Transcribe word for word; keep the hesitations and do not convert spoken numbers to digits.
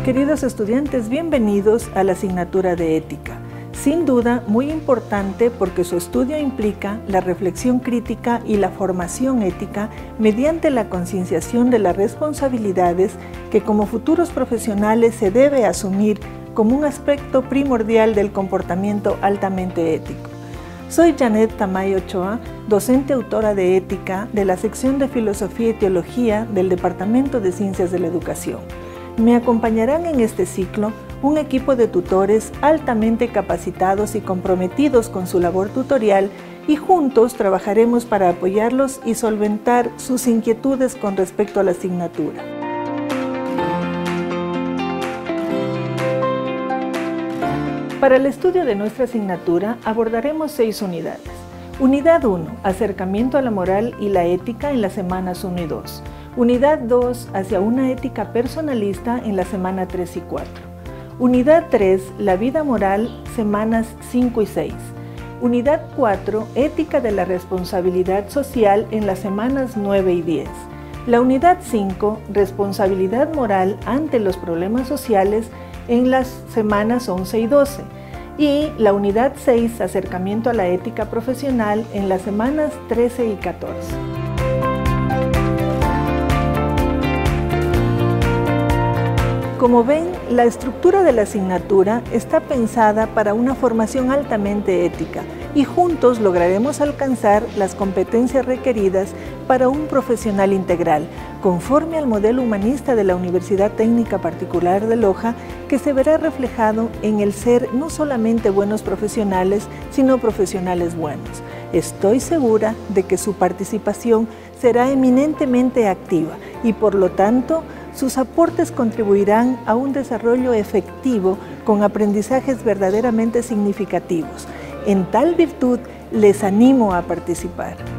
Queridos estudiantes, bienvenidos a la asignatura de Ética. Sin duda, muy importante porque su estudio implica la reflexión crítica y la formación ética mediante la concienciación de las responsabilidades que como futuros profesionales se debe asumir como un aspecto primordial del comportamiento altamente ético. Soy Janet Tamayo Ochoa, docente autora de Ética de la sección de Filosofía y Teología del Departamento de Ciencias de la Educación. Me acompañarán en este ciclo un equipo de tutores altamente capacitados y comprometidos con su labor tutorial y juntos trabajaremos para apoyarlos y solventar sus inquietudes con respecto a la asignatura. Para el estudio de nuestra asignatura abordaremos seis unidades. Unidad uno, acercamiento a la moral y la ética en las semanas uno y dos. Unidad dos, hacia una ética personalista en la semana tres y cuatro. Unidad tres, la vida moral, semanas cinco y seis. Unidad cuatro, ética de la responsabilidad social en las semanas nueve y diez. La unidad cinco, responsabilidad moral ante los problemas sociales en las semanas once y doce. Y la unidad seis, acercamiento a la ética profesional en las semanas trece y catorce. Como ven, la estructura de la asignatura está pensada para una formación altamente ética y juntos lograremos alcanzar las competencias requeridas para un profesional integral, conforme al modelo humanista de la Universidad Técnica Particular de Loja, que se verá reflejado en el ser no solamente buenos profesionales, sino profesionales buenos. Estoy segura de que su participación será eminentemente activa y, por lo tanto, sus aportes contribuirán a un desarrollo efectivo con aprendizajes verdaderamente significativos. En tal virtud, les animo a participar.